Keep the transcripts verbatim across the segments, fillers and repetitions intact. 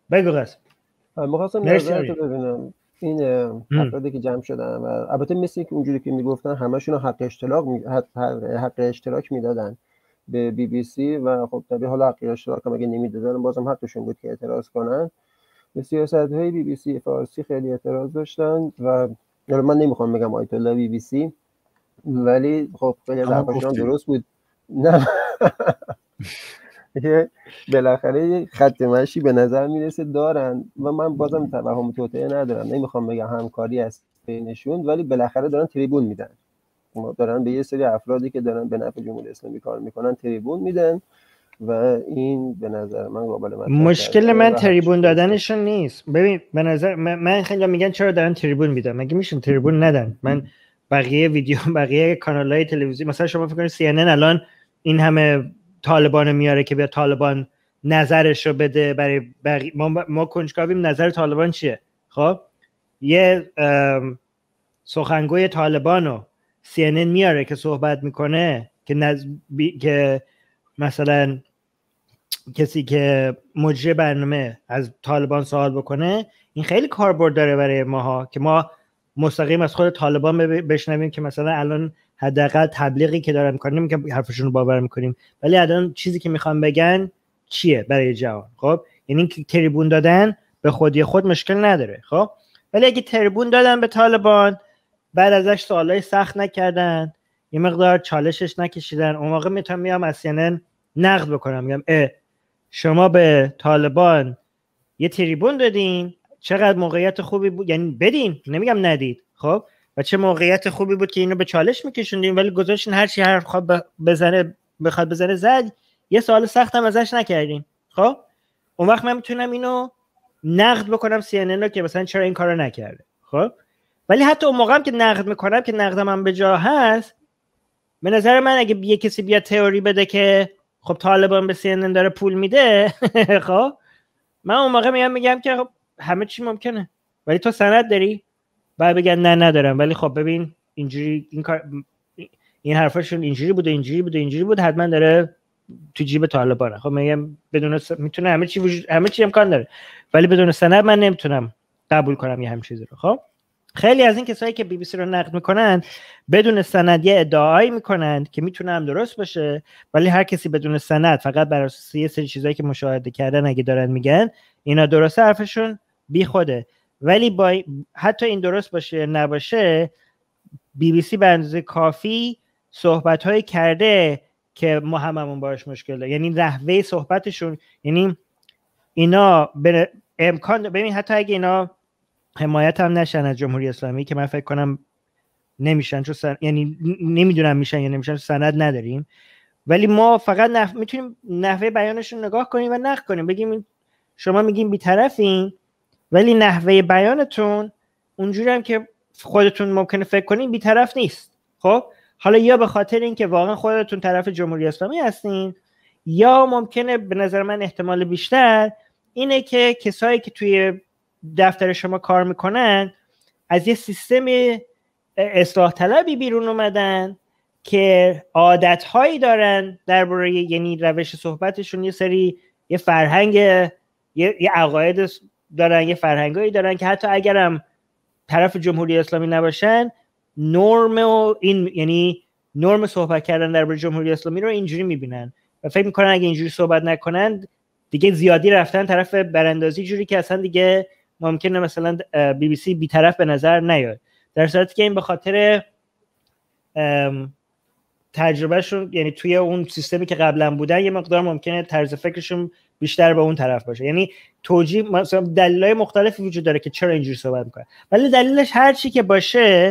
بگو قاسم. می‌خواستم نظرتو ببینم این افرادی که جمع شدن و البته مثل که اونجوری که میگفتن همشون حق اشتراک می... حق... حق اشتراک میدادن به بی بی سی و خب طبیعی حالا حق اشتراک هم اگه نمیدادن بازم حقشون بود که اعتراض کنن. به سیاست‌های بی بی سی فارسی خیلی اعتراض داشتن و من نمیخوام بگم آیت الله بی بی سی، ولی خب خیلی از حرفاشون درست بود. نه بالاخره خط مشی به نظر میرسه دارن و من بازم توهم توطئه ندارم، نمیخوام بگم همکاری است بینشون، ولی بالاخره دارن تریبون میدن، دارن به یه سری افرادی که دارن به نفع جمهوری اسلامی کار میکنن تریبون میدن و این به نظر من قابل مطرح مشکل من تریبون دادنشون نیست. ببین به نظر من, من خیلی میگن چرا دارن تریبون میدن، مگه میشن تریبون ندن؟ من بقیه ویدیو بقیه کانال‌های تلویزیون مثلا شما فکر کنید سی ان ان الان این همه طالبان میاره که بیا طالبان نظرش رو بده برای بقیه. ما, ما کنجکاویم نظر طالبان چیه. خب یه سخنگوی طالبانو سی ان ان میاره که صحبت میکنه که نز... بی... که مثلا کسی که مجری برنامه از طالبان سوال بکنه، این خیلی کاربرد داره برای ماها که ما مستقیم از خود طالبان بشنویم که مثلا الان حداقل تبلیغی که دارن میکنیم که حرفشون رو باور میکنیم، ولی الان چیزی که میخوان بگن چیه برای جهان. خب یعنی که تریبون دادن به خودی خود مشکل نداره. خب ولی اگه تریبون دادن به طالبان بعد ازش سوالای سخت نکردن، یه مقدار چالشش نکشیدن، اون موقع میتونم میام اصلا نقد بکنم، میگم اه شما به طالبان یه تریبون دادین، چقدر موقعیت خوبی بود، یعنی بدین، نمیگم ندید. خب و چه موقعیت خوبی بود که اینو به چالش میکشوندین، ولی گذاشتین هر چی هر خواب بزنه بخواد بزنه زد، یه سوال سخت هم ازش نکردین. خب اون وقت من میتونم اینو نقد بکنم سی ان ان رو که مثلا چرا این کارو نکرده. خب ولی حتی اون موقع هم که نقد میکنم که نقدم هم به جا هست، به نظر من اگه یه کسی بیاد تئوری بده که خب طالبان به سی ان ان داره پول میده خب من اون موقع میام میگم که خب همه چی ممکنه، ولی تو سند داری؟ بعد بگن نه ندارم، ولی خب ببین اینجوری این کار این حرفاشون اینجوری بوده اینجوری بوده اینجوری بود، حتما داره تو جیب طالبانه. خب میگم بدون س... میتونه همه چی وجود همه چی امکان داره، ولی بدون سند من نمیتونم قبول کنم یه همین چیزی رو. خب خیلی از این کسایی که بی بی سی رو نقد میکنن بدون سند یه ادعایی میکنن که میتونه هم درست باشه، ولی هر کسی بدون سند فقط بر اساس یه سری چیزایی که مشاهده کردن اگه دارن میگن اینا درسته، حرفشون بی خوده. ولی با حتی این درست باشه نباشه، بی بی سی به اندازه کافی صحبت‌های کرده که ما هممون باش مشکل داریم. یعنی نحوه صحبتشون، یعنی اینا به امکان ببین حتی اگه اینا حمایت هم نشن از جمهوری اسلامی که من فکر کنم نمیشن، چون سن... یعنی نمیدونم میشن یا نمیشن، سند نداریم، ولی ما فقط نف... میتونیم نحوه بیانشون نگاه کنیم و نقد کنیم، بگیم شما میگین بی‌طرفین ولی نحوه بیانتون اونجوری هم که خودتون ممکنه فکر کنین بی‌طرف نیست. خب حالا یا به خاطر اینکه واقعا خودتون طرف جمهوری اسلامی هستین، یا ممکنه به نظر من احتمال بیشتر اینه که کسایی که توی دفتر شما کار میکنن از یه سیستم اصلاح طلبی بیرون اومدن که عادتهایی دارن درباره، یعنی روش صحبتشون یه سری یه فرهنگ یه, یه عقاید دارن، یه فرهنگایی دارن که حتی اگرم طرف جمهوری اسلامی نباشن نرم و این یعنی نرم صحبت کردن درباره جمهوری اسلامی رو اینجوری میبینن و فکر میکنن اگه اینجوری صحبت نکنن دیگه زیادی رفتن طرف براندازی، جوری که اصلا دیگه ممکنه مثلا بی بی سی بی‌طرف به نظر نیاد، در صورتی که این به خاطر تجربهشون، یعنی توی اون سیستمی که قبلا بودن یه مقدار ممکنه طرز فکرشون بیشتر به اون طرف باشه. یعنی توجیه مثلا دلایل مختلفی وجود داره که چرا اینجوری صحبت میکنه، ولی دلیلش هر چی که باشه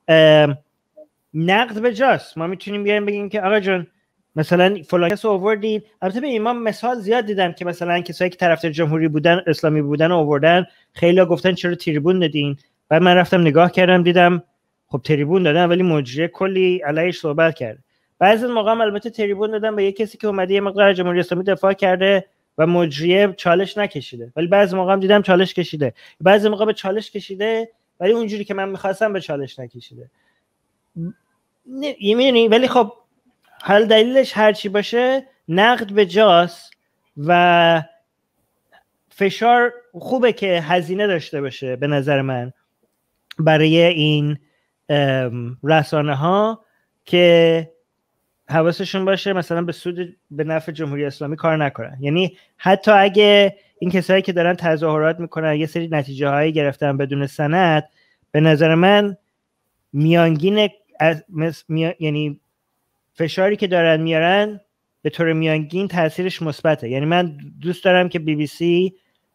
نقد به جاست. ما میتونیم بیایم بگیم که آقا جون مثلا فلان کس آوردید، البته به من مثال زیاد دیدم که مثلا کسایی که طرفدار جمهوری بودن اسلامی بودن آوردن، خیلی‌ها گفتن چرا تریبون دادین، بعد من رفتم نگاه کردم دیدم خب تریبون دادن ولی مجری کلی علیش صحبت کرد. بعضی موقع هم البته تریبون دادن به یک کسی که اومده یه مقدار جمهوری اسلامی دفاع کرده و مجری چالش نکشیده، ولی بعضی موقع هم دیدم چالش کشیده، بعضی موقع به چالش کشیده ولی اونجوری که من می‌خواستم به چالش نکشیده. می‌بینی؟ ولی خب حال دلیلش هر چی باشه نقد به جاست و فشار خوبه که هزینه داشته باشه به نظر من برای این رسانه ها که حواسشون باشه مثلا به سود به نفع جمهوری اسلامی کار نکنن. یعنی حتی اگه این کسایی که دارن تظاهرات میکنن یه سری نتیجه هایی گرفتن بدون سند، به نظر من میانگین از می... یعنی فشاری که دارن میارن به طور میانگین تاثیرش مثبته. یعنی من دوست دارم که بی بی سی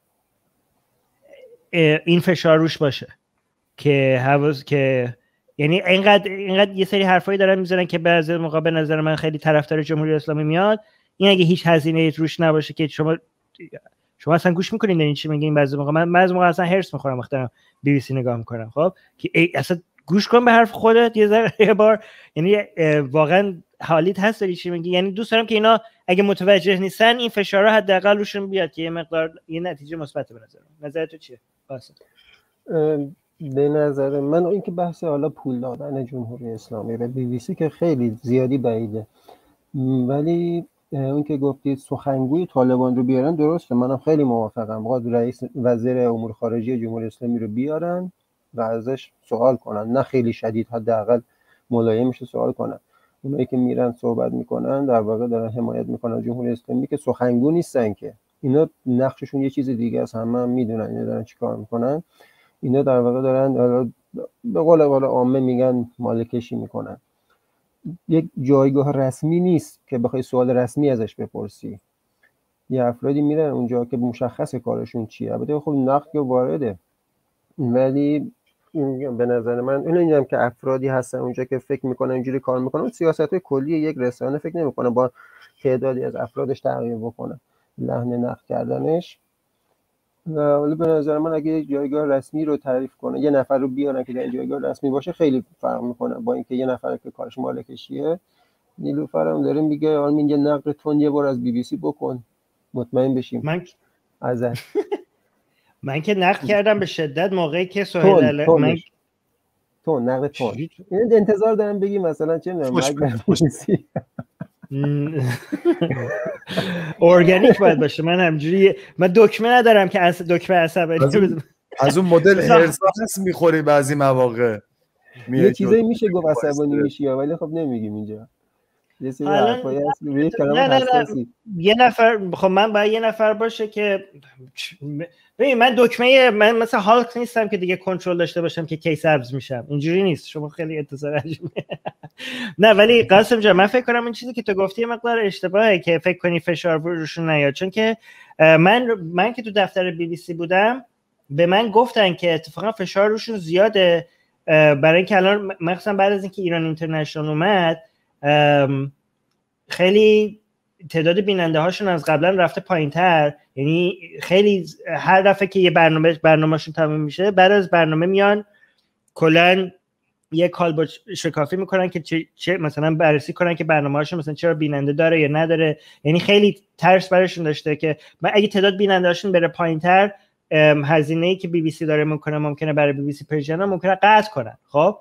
این فشار روش باشه که حواس که یعنی اینقدر اینقدر یه سری حرفایی دارن میذارن که بعضی موقع به نظر من خیلی طرفدار جمهوری اسلامی میاد. این اگه هیچ هزینه‌ای روش نباشه که شما شما اصلا گوش میکنین این چی میگین، بعضی موقع من بعضی موقع اصلا هرس میخورم وقتی بی بی سی نگاه میکنم، خب که اصلا گوش کن به حرف خودت یه ذره یه بار. یعنی واقعا حالیت هست داری چی میگی. یعنی دوست دارم که اینا اگه متوجه نیستن این فشارها حداقل روشون بیاد که یه مقدار یه نتیجه مثبت به نظر من. نظر تو چیه؟ واسه به نظر من اینکه بحث حالا پول دادن جمهوری اسلامی به بی بی سی که خیلی زیادی بعیده، ولی اون که گفتید سخنگوی طالبان رو بیارن درسته، منم خیلی موافقم. باید رئیس وزیر امور خارجه جمهوری اسلامی رو بیارن و ازش سوال کنن، نه خیلی شدید، حداقل ملایمش سوال کنن. اونایی که میرن صحبت میکنن در واقع دارن حمایت میکنن جمهوری اسلامی که سخنگو نیستن، که اینا نقششون یه چیز دیگه است، همه هم میدونن اینا دارن چیکار میکنن. اینا در واقع دارن به قول قول عامه میگن مالکشی میکنن. یک جایگاه رسمی نیست که بخوای سوال رسمی ازش بپرسی. یه افرادی میرن اونجا که مشخص کارشون چیه. البته خب نقد وارده، ولی به نظر من اینو میگم که افرادی هستن اونجا که فکر میکنن اینجوری کار میکنن. سیاست‌های کلی یک رسانه فکر نمیکنه با تعدادی از افرادش تغییر بکنه لحن نقد کردنش. ولی به نظر من اگه یک جایگاه رسمی رو تعریف کنه، یه نفر رو بیارن که در جایگاه رسمی باشه، خیلی فرق میکنه با اینکه یه نفر که کارش مالکشیه. نیلوفر هم داره میگه آرمین یه نقد تون یه بار از بی بی سی بکن مطمئن بشیم. من ازش من که نقد کردم به شدت موقعی که سهیل علی من تون نقد تون این انتظار دارم بگی مثلا چه میدونم ارگانیک باید باشه. من همجوری من دکمه ندارم که از دکمه عصبانی از اون مدل هرساس میخوری بعضی مواقع. یه چیزایی میشه گفت عصبانی میشی ولی خب نمیگیم اینجا. یه سری حرفایی هست روی کلمات حساسی. یه نفر خب من باید یه نفر باشه که ببین من دکمه من مثلا هالک نیستم که دیگه کنترل داشته باشم که کی سبز میشم. اینجوری نیست. شما خیلی انتظار عجیبه. نه ولی قاسم جان من فکر کنم این چیزی که تو گفتی مقدار اشتباهه که فکر کنی فشار روشون نیاد، چون که من من که تو دفتر بی بی سی بودم به من گفتن که اتفاقا فشار روشون زیاده، برای اینکه الان مثلا بعد از اینکه ایران اینترنشنال اومد خیلی تعداد بیننده هاشون از قبلا رفته پایین‌تر. یعنی خیلی هر دفعه که یه برنامه برنامه‌شون تموم میشه بعد از برنامه میان کلاً یه کالبد شکافی میکنن که چه, چه مثلا بررسی کنن که برنامه‌هاشون مثلا چرا بیننده داره یا نداره. یعنی خیلی ترس براشون داشته که اگه تعداد بیننده هاشون بره پایین‌تر هزینه‌ای که بی بی سی داره میکنه ممکنه برای بی بی سی پرژن ممکنه قطع کنن. خب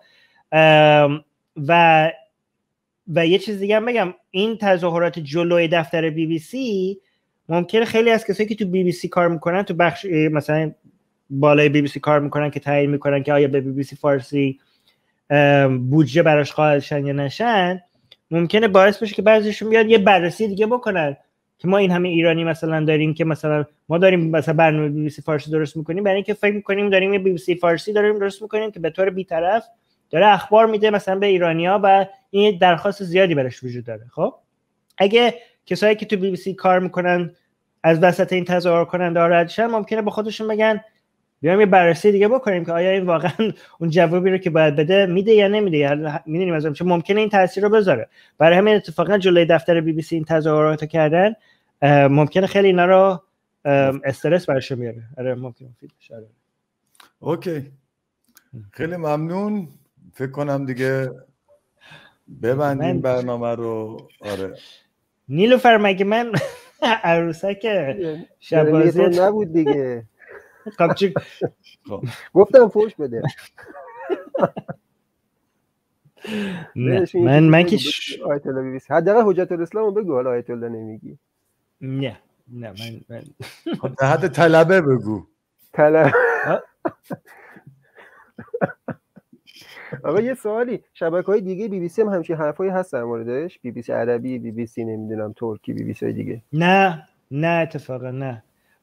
و و یه چیز دیگه هم بگم، این تظاهرات جلوی دفتر بی بی سی ممکنه خیلی از کسایی که تو بی بی سی کار میکنن تو بخش مثلا بالای بی بی سی کار میکنن که تعیین میکنن که آیا به بی بی سی فارسی بودجه براش قائل شن یا نشن، ممکنه باعث بشه که بعضیشون بیاد یه بررسی دیگه بکنن که ما این همه ایرانی مثلا داریم که مثلا ما داریم مثلا برنامه بی بی سی فارسی درست میکنیم برای اینکه فکر میکنیم داریم یه بی بی سی فارسی داریم درست میکنیم که به طور بی‌طرف داره اخبار میده مثلا به ایرانی‌ها و این درخواست زیادی براش وجود داره. خب اگه کسایی که تو بی بی سی کار میکنن از وسط این تظاهر کننده ها رد شن ممکنه به خودشون بگن بیایم یه بررسی دیگه بکنیم که آیا این واقعا اون جوابی رو که باید بده میده یا نمیده. یعنی میدونیم مثلا چه ممکنه این تاثیر رو بذاره. برای همین اتفاقا جلوی دفتر بی بی سی این تظاهرات کردن ممکنه خیلی اینا رو استرس براشون بیاره. آره ممکنه مفید بشه. اوکی خیلی ممنون. فکر کنم دیگه ببندیم من... برنامه رو. آره نیلوفر مگه من عروسک شبازی نبود دیگه. خب چی گفتم فوش بده. نه من من که آیت الله بی بی سی حداقل حجت الاسلام رو بگو، حالا آیت الله نمیگی. نه نه من من در حد طلبه بگو. کلم آقا یه سوالی، شبکه‌های دیگه بی بی سی هم همچین حرفایی هست در موردش؟ بی بی سی عربی، بی بی سی نمیدونم ترکی، بی بی سی دیگه؟ نه نه اتفاقا نه.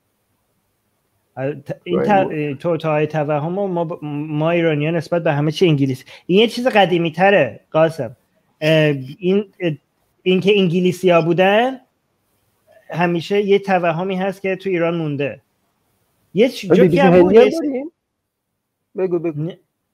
این توتاهای توهم ما ما ایرانیان نسبت به همه چی انگلیسی، این یه چیز قدیمی تره قاسم. این این که انگلیسی ها بودن همیشه یه توهمی هست که تو ایران مونده. یه جوکی هم بود بگو بگو.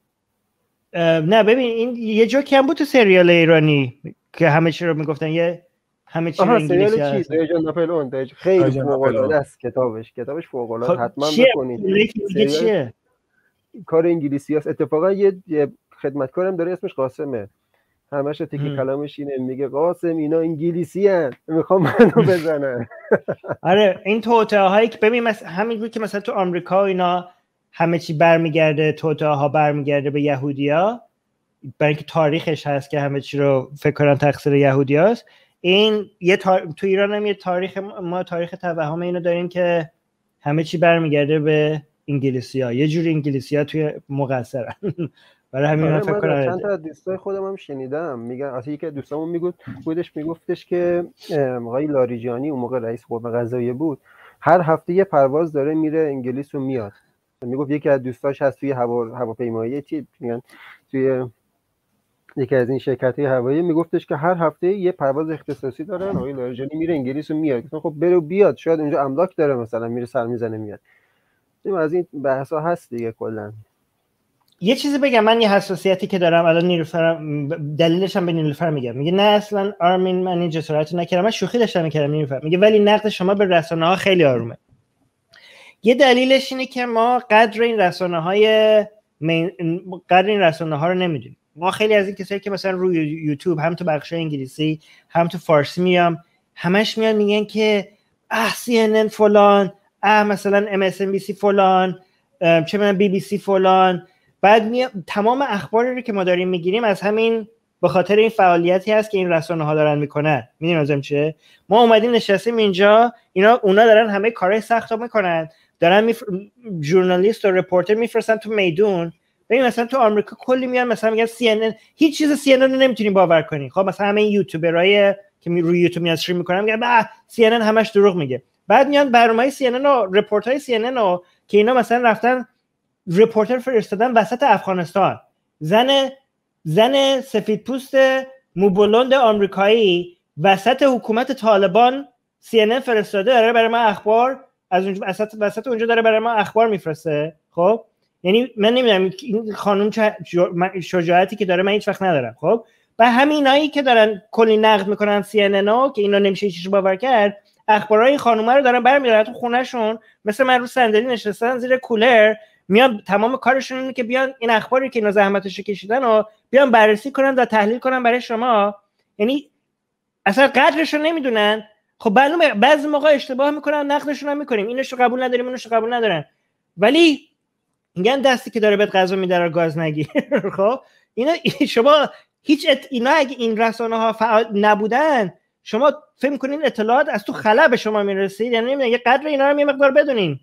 نه ببین این یه جوکی هم بود تو سریال ایرانی که همه چی رو میگفتن یه همه چی رو انگلیسی هست. سریال چی؟ ناپلئون خیلی فوق‌العاده است. کتابش کتابش فوق‌العاده، حتما بخونید. چیه؟ کار انگلیسی است. اتفاقا یه خدمتکارم داره اسمش قاسمه، همش تکی کلامش اینه، میگه قاسم اینا انگلیسی ان میخوام منو بزنن. آره این توطئه‌هایی که ببین مثلا همین بود که مثلا تو آمریکا اینا همه چی برمیگرده، توطئه‌ها برمیگرده به یهودیا، برای اینکه تاریخش هست که همه چی رو فکر کنم تقصیر یهودیاست. این یه تار... تو ایران هم یه تاریخ، ما تاریخ توهم اینو داریم که همه چی برمیگرده به انگلیسی‌ها، یه جوری انگلیسی‌ها توی مقصرن. برای همین من فکر کنم چند تا از دوستای خودم هم شنیدم میگن، اصلا یکی از دوستامون میگفت خودش میگفتش که آقای لاریجانی اون موقع رئیس قوه قضاییه بود، هر هفته یه پرواز داره میره انگلیس و میاد. میگفت یکی از دوستاش هست توی هوا هواپیمایی چی میگن توی یکی از این شرکت‌های هوایی، میگفتش که هر هفته یه پرواز اختصاصی دارن، آقای لاریجانی میره انگلیس و میاد. خب بره و بیاد، شاید اونجا املاک داره مثلا میره سر میزنه میاد. این از این بحثا هست دیگه. کلا یه چیزی بگم، من یه حساسیتی که دارم الان نیلوفر، دلیلش هم به نیلوفر میگم، میگه نه اصلا آرمین من این جسارت نکردم، من شوخی داشتم میکردم. نیلوفر میگه ولی نقد شما به رسانه ها خیلی آرومه. یه دلیلش اینه که ما قدر این رسانه های قدر این رسانه ها رو نمیدونیم. ما خیلی از این کسایی که مثلا روی یوتیوب هم تو بخش انگلیسی هم تو فارسی میام، همش میان میگن که اه سی ان ان فلان، اه مثلا ام اس ان بی سی فلان، چه میدونم بی بی سی فلان. بعد می... تمام اخباری رو که ما داریم میگیریم از همین به خاطر این فعالیتی هست که این رسانه ها دارن میکنن. میدونید لازم چیه؟ ما اومدیم نشستیم اینجا، اینا اونا دارن همه کارهای سخت رو میکنن، دارن میف... ژورنالیست و رپورتر میفرستن تو میدون. ببین مثلا تو آمریکا کلی میان مثلا میگن سی ان ان، هیچ چیز سی ان ان رو نمیتونین باور کنین. خب مثلا همه این یوتیوبرای که می روی یوتیوب میاد استریم میکنن میگن با سی ان ان همش دروغ میگه. بعد میان برنامه‌های سی ان ان و رپورتای سی ان ان رو که اینا مثلا رفتن رپورتر فرستادن وسط افغانستان، زن زن سفیدپوست موبلند آمریکایی وسط حکومت طالبان سی ان ان فرستاده، داره برای ما اخبار از اونجا وسط وسط اونجا داره برای ما اخبار میفرسته. خب یعنی من نمیدونم این خانم شجاعتی که داره من هیچ وقت ندارم. خب و همینایی که دارن کلی نقد میکنن سی ان ان که اینا نمیشه چیزی باور کرد، اخبارای این خانوما رو دارن برمی‌دارن تو خونه‌شون، مثل من رو صندلی نشستن زیر کولر، میان تمام کارشون اینه که بیان این اخباری که اینا زحمتش کشیدن و بیان بررسی کنن و تحلیل کنن برای شما. یعنی اصلا قدرش رو نمیدونن. خب بعضی موقع اشتباه میکنن، نقدشون هم میکنیم، اینش رو قبول نداریم اونش رو قبول ندارن، ولی میگن دستی که داره بهت غذا میده رو گاز نگیر. خب اینا شما هیچ ات... اینا اگه این رسانه ها فعال نبودن، شما فکر میکنین اطلاعات از تو خلا به شما میرسید؟ یعنی نمیدونم یه قدر اینا رو یه مقدار بدونین.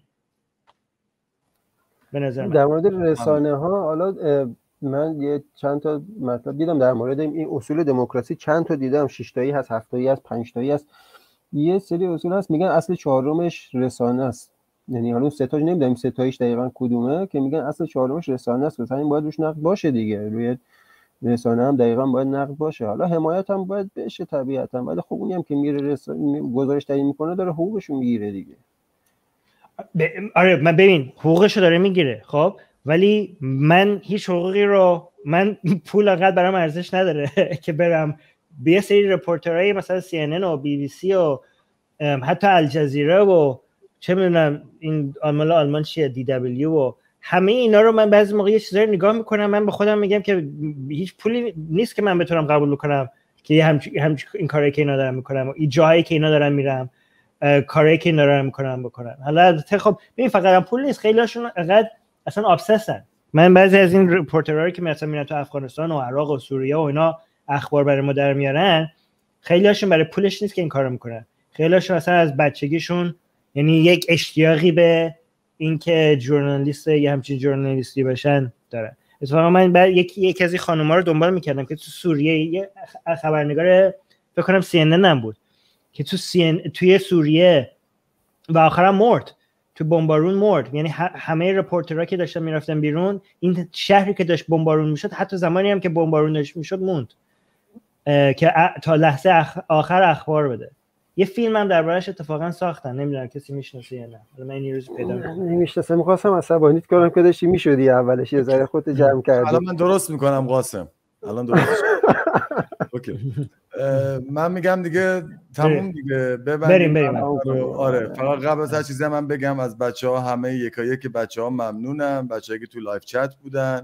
به نظر من در مورد رسانه ها حالا من یه چند تا مطلب دیدم در مورد این اصول دموکراسی، چند تا دیدم، شش تایی هست، هفت تایی هست، پنج تایی هست. یه سری اصول هست میگن اصل چهارمش رسانه است. یعنی حالا سه تاش نمیدونم سه تایش دقیقاً کدومه که میگن اصل چهارمش رسانه است، مثلا این باید روش نقد باشه دیگه. روی رسانه هم دقیقاً باید نقد باشه. حالا حمایت هم باید بشه طبیعتاً، ولی خب اونی هم که میره رسانه گزارش تعیین میکنه داره حقوقش رو میگیره دیگه. ب... آره من ببین حقوقش رو داره میگیره. خب ولی من هیچ حقوقی رو، من پول انقدر برام ارزش نداره که برم به یه سری رپورترای مثلا سی ان ان و بی بی سی و حتی الجزیره و چه میدونم این آلمان آلمان چیه دی دبلیو و همه اینا رو من بعضی موقع یه چیزایی رو نگاه میکنم، من به خودم میگم که هیچ پولی نیست که من بتونم قبول کنم که هم هم این کاری که اینا دارن میکنم و این جایی که اینا دارن میرم، کاری که اینا دارن میکنن بکنن. حالا خب ببین فقط هم پول نیست، خیلی هاشون انقدر اصلا ابسسن. من بعضی از این رپورترایی که مثلا میرن تو افغانستان و عراق و سوریه و اینا اخبار برای ما در میارن، خیلی هاشون برای پولش نیست که این کارو میکنن، خیلی هاشون اصلا از بچگیشون یعنی یک اشتیاقی به اینکه ژورنالیست یه همچین ژورنالیستی باشن دارن. اتفاقا من بعد یکی یکی از این خانم‌ها رو دنبال می‌کردم که تو سوریه یه خبرنگار فکر کنم سی ان ان هم بود که تو سی ان توی سوریه و آخرام مرد، تو بمبارون مرد. یعنی همه رپورترها که داشتن میرفتن بیرون، این شهری که داشت بمبارون میشد حتی زمانی هم که بمبارون داشت میشد موند که تا لحظه آخر اخبار بده. یه فیلم هم دربارش اتفاقا ساختن، نمیدونم کسی میشناسه یا نه. حالا من این روز پیدا کردم. نمیشناسم، می‌خواستم عصبانیت کنم که داشتی میشدی اولش یه ذره خودت جمع کردی. الان من درست میکنم قاسم. الان درست. اوکی. من میگم دیگه تموم دیگه ببندیم. بریم بریم. آره فقط قبل از هر چیزی من بگم از بچه‌ها همه یکایک بچه‌ها ممنونم، بچه‌ای که تو لایو چت بودن.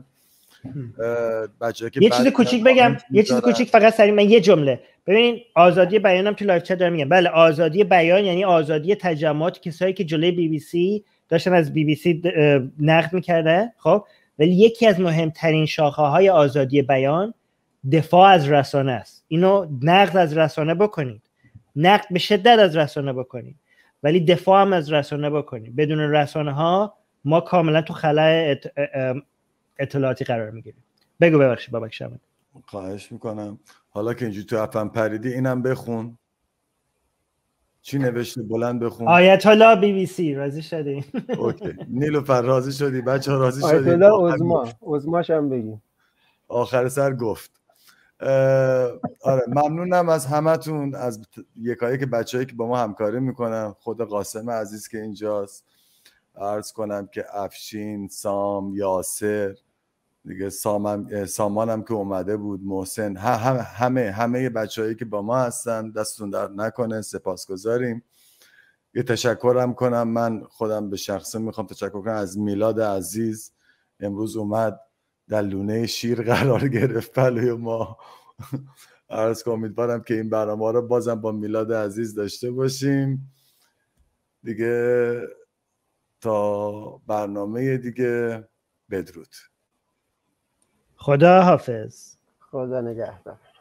بچه‌ای که یه چیز کوچیک بگم، یه چیز کوچیک فقط سریع، من یه جمله. ببینید آزادی بیانم تو لایو چت دارم میگم. بله آزادی بیان یعنی آزادی تجمعات کسایی که جلوی بی بی سی داشتن از بی بی سی نقد می‌کردن، خب ولی یکی از مهمترین شاخه‌های آزادی بیان دفاع از رسانه است. اینو نقد از رسانه بکنید، نقد به شدت از رسانه بکنید، ولی دفاع هم از رسانه بکنید. بدون رسانه ها ما کاملا تو خلأ اطلاعاتی قرار میگیریم. بگو ببخشید بابک شمن. خواهش میکنم. حالا که اینجوری تو اپم پریدی اینم بخون. چی نوشته؟ بلند بخون. آیت الله بی بی سی راضی شدی؟ اوکی. نیلوفر راضی شدی؟ بچه‌ها راضی شدی؟ آیت الله عظما، عظماش هم بگی. آخر سر گفت. آره ممنونم از همتون، از یکایک که بچه‌ای که با ما همکاری میکنن، خود قاسم عزیز که اینجاست، عرض کنم که افشین، سام، یاسر دیگه، سامم سامانم که اومده بود، محسن، همه همه همه بچه‌ای که با ما هستن، دستتون در نکنه، سپاسگزاریم. یه تشکرم کنم، من خودم به شخصه میخوام تشکر کنم از میلاد عزیز، امروز اومد در لونه شیر قرار گرفت پلوی ما. عرض کنم امیدوارم که این برنامه رو بازم با میلاد عزیز داشته باشیم دیگه. تا برنامه دیگه بدرود. خدا حافظ. خدا نگهدار.